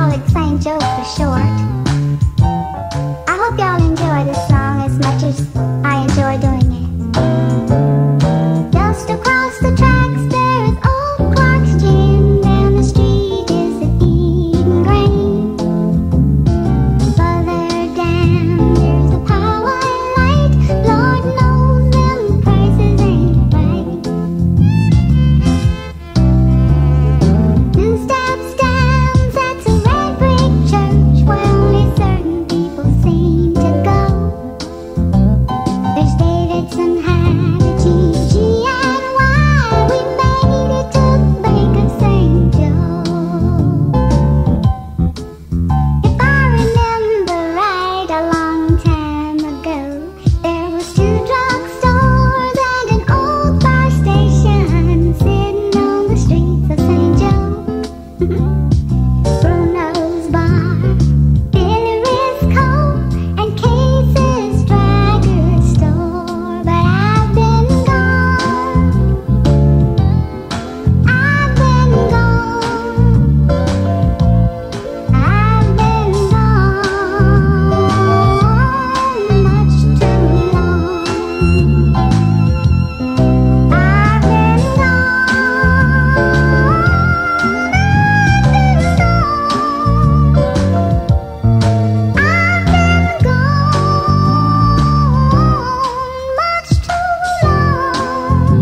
call it St. Joe for short. I hope y'all enjoy this song as much as I enjoy doing it. Just across the tracks there is old Clark's Gin. Down the street is the Eden Grain. Further down there's a power light. Lord knows them prices ain't right. Two steps down that's a red brick church where only certain people seem to go. There's Davidson had a GG&Y. We made it to the Bank of St. Joe. If I remember right, a long time ago, there was two drugstores and an old fire station sitting on the streets of St. Joe. Bruno's Bar, Billy Risco, and Case's Dry Goods Store. But I've been gone. I've been gone. I've been gone much too long. I've been much too long.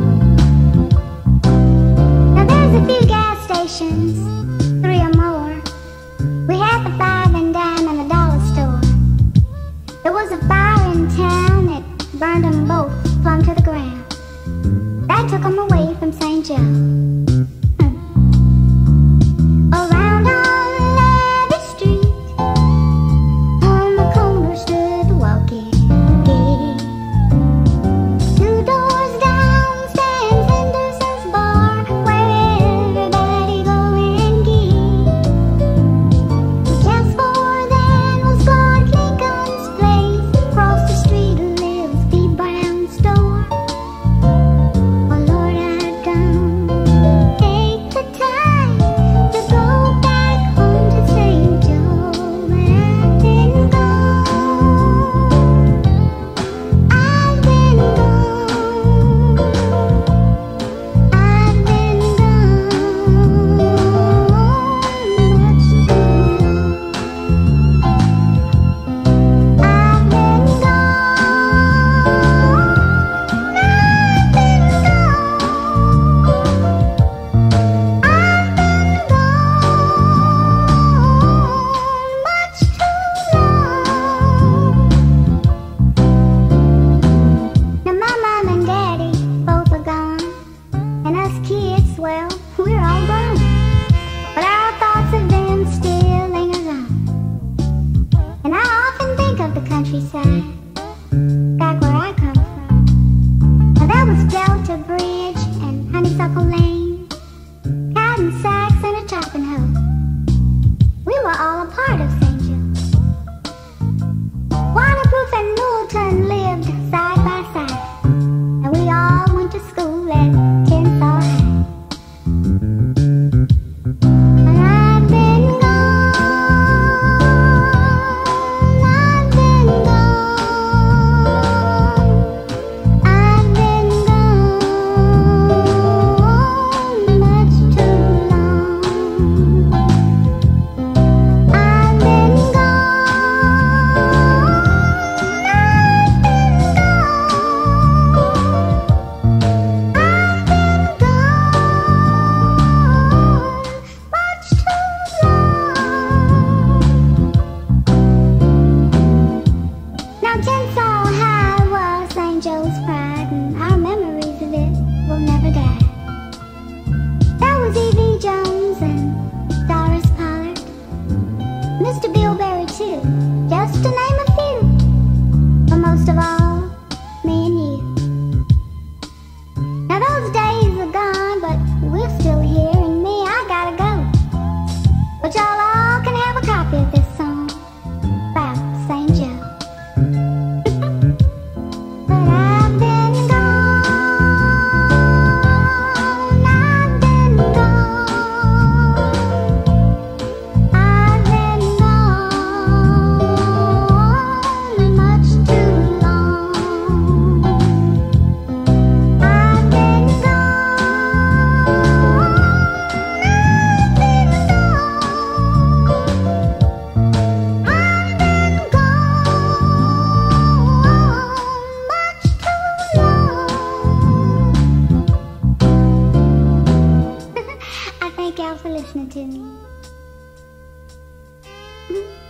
Now there's a few gas stations, 3 or more. We had the 5 and dime and the dollar store. There was a fire in town that burned them both plumb to the ground. That took them away from St. Joe. Around on Levy Street, on the corner stood the walkie-talkie. 2 doors down stands Henderson's Bar, where everybody go and gee. Just for then was Clark Lincoln's place. Across the street lives the Brown store. Oh Lord, I don't take the time to go back home to St. Joe. But I've been gone. I've been gone. I've been gone much too long. I've been much too long. Now my mom and daddy both are gone, and us kids, well, we're all grown. But our thoughts of them still linger on. And I often think of the countryside, back where I come from. Now there was Delta Bridge and Honeysuckle Lane, cotton sacks and a chopping hoe. We were all a part of St. Joe. Waterproof and Newellton lived side by side, and we all went to school at Kensaw High. But I've been gone. I've been gone. I've been gone much too long. I've been I've Mm-hmm.